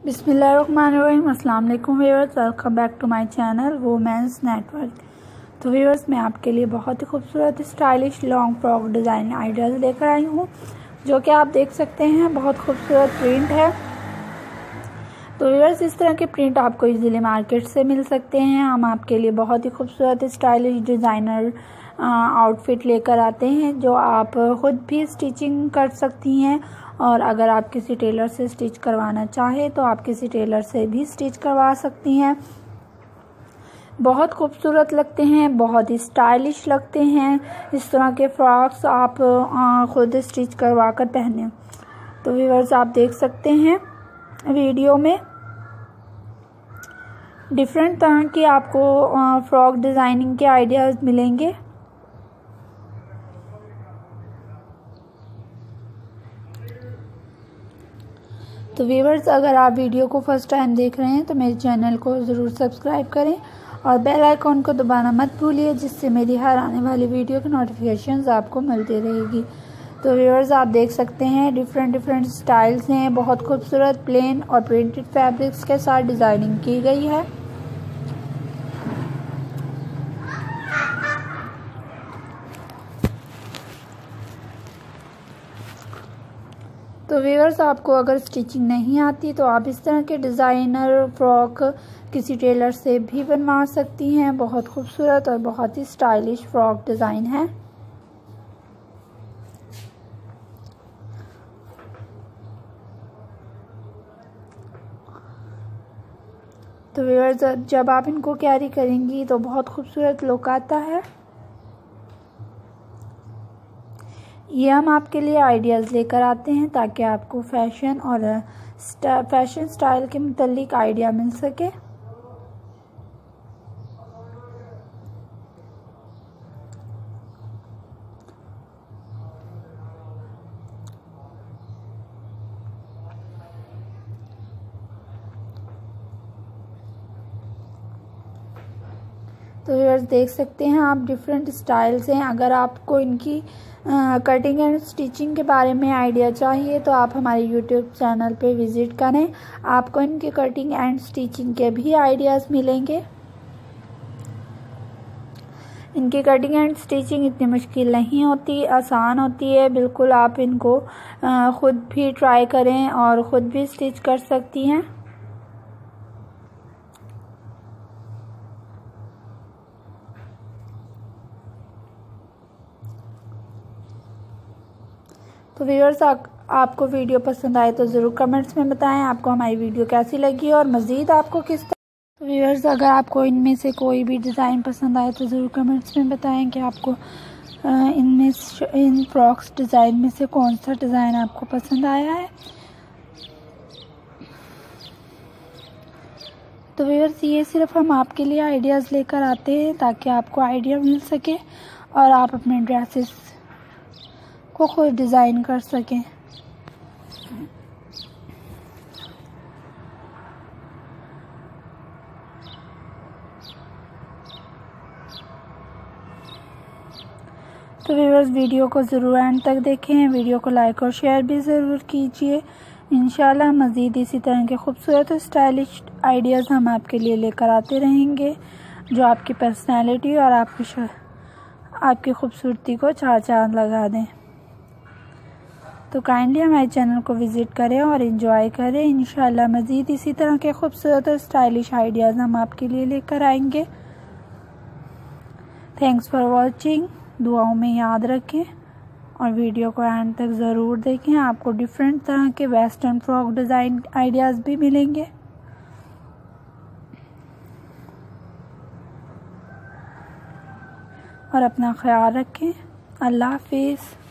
बिस्मिल्लाहिर्रहमानिर्रहीम। अस्सलाम वालेकुम viewers, welcome back to my channel women's network. तो व्यूअर्स, मैं आपके लिए बहुत ही खूबसूरत stylish long frock design ideas लेकर आई हूँ, जो कि आप देख सकते हैं बहुत खूबसूरत प्रिंट है। तो व्यूअर्स, इस तरह के प्रिंट आपको इजीली मार्केट से मिल सकते हैं। हम आपके लिए बहुत ही खूबसूरत स्टाइलिश डिज़ाइनर आउटफिट लेकर आते हैं, जो आप ख़ुद भी स्टिचिंग कर सकती हैं, और अगर आप किसी टेलर से स्टिच करवाना चाहें तो आप किसी टेलर से भी स्टिच करवा सकती हैं। बहुत खूबसूरत लगते हैं, बहुत ही स्टाइलिश लगते हैं। इस तरह के फ्रॉक्स आप ख़ुद स्टिच करवा कर पहने। तो व्यूअर्स, आप देख सकते हैं वीडियो में डिफरेंट तरह की आपको फ्रॉक डिज़ाइनिंग के आइडियाज़ मिलेंगे। तो व्यूअर्स, अगर आप वीडियो को फर्स्ट टाइम देख रहे हैं तो मेरे चैनल को ज़रूर सब्सक्राइब करें और बेल आइकॉन को दबाना मत भूलिए, जिससे मेरी हर आने वाली वीडियो की नोटिफिकेशंस आपको मिलती रहेगी। तो व्यूअर्स, आप देख सकते हैं डिफरेंट स्टाइल्स हैं। बहुत खूबसूरत प्लेन और प्रिंटेड फैब्रिक्स के साथ डिज़ाइनिंग की गई है। तो व्यूअर्स, आपको अगर स्टिचिंग नहीं आती तो आप इस तरह के डिज़ाइनर फ्रॉक किसी टेलर से भी बनवा सकती हैं। बहुत खूबसूरत और बहुत ही स्टाइलिश फ्रॉक डिज़ाइन है। तो व्यूअर्स, जब आप इनको कैरी करेंगी तो बहुत खूबसूरत लुक आता है। ये हम आपके लिए आइडियाज़ लेकर आते हैं ताकि आपको फैशन और फैशन स्टाइल के मुतालिक आइडिया मिल सके। तो व्यूअर्स, देख सकते हैं आप डिफरेंट स्टाइल्स हैं। अगर आपको इनकी कटिंग एंड स्टिचिंग के बारे में आइडिया चाहिए तो आप हमारे यूट्यूब चैनल पे विज़िट करें, आपको इनकी कटिंग एंड स्टिचिंग के भी आइडियाज़ मिलेंगे। इनकी कटिंग एंड स्टिचिंग इतनी मुश्किल नहीं होती, आसान होती है बिल्कुल। आप इनको ख़ुद भी ट्राई करें और ख़ुद भी स्टिच कर सकती हैं। तो व्यूअर्स, आपको वीडियो पसंद आए तो ज़रूर कमेंट्स में बताएं आपको हमारी वीडियो कैसी लगी और मज़ीद आपको किस तरह। तो व्यूअर्स, अगर आपको इनमें से कोई भी डिज़ाइन पसंद आए तो ज़रूर कमेंट्स में बताएं कि आपको इन फ्रॉक्स डिज़ाइन में से कौन सा डिज़ाइन आपको पसंद आया है। तो व्यूअर्स, ये सिर्फ हम आपके लिए आइडियाज़ लेकर आते हैं ताकि आपको आइडिया मिल सके और आप अपने ड्रेसेस को खुद डिज़ाइन कर सकें। तो व्यूअर्स, वीडियो को ज़रूर एंड तक देखें, वीडियो को लाइक और शेयर भी ज़रूर कीजिए। इंशाल्लाह मज़ीद इसी तरह के खूबसूरत और स्टाइलिश आइडियाज़ हम आपके लिए लेकर आते रहेंगे, जो आपकी पर्सनैलिटी और आपकी खूबसूरती को चार चांद लगा दें। तो काइंडली हमारे चैनल को विज़िट करें और एंजॉय करें। इंशाल्लाह मज़ीद इसी तरह के खूबसूरत और स्टाइलिश आइडियाज़ हम आपके लिए लेकर आएंगे। Thanks for watching. दुआओं में याद रखें और वीडियो को एंड तक ज़रूर देखें। आपको डिफरेंट तरह के वेस्टर्न फ्रॉक डिज़ाइन आइडियाज़ भी मिलेंगे। और अपना ख्याल रखें। अल्लाह हाफिज़।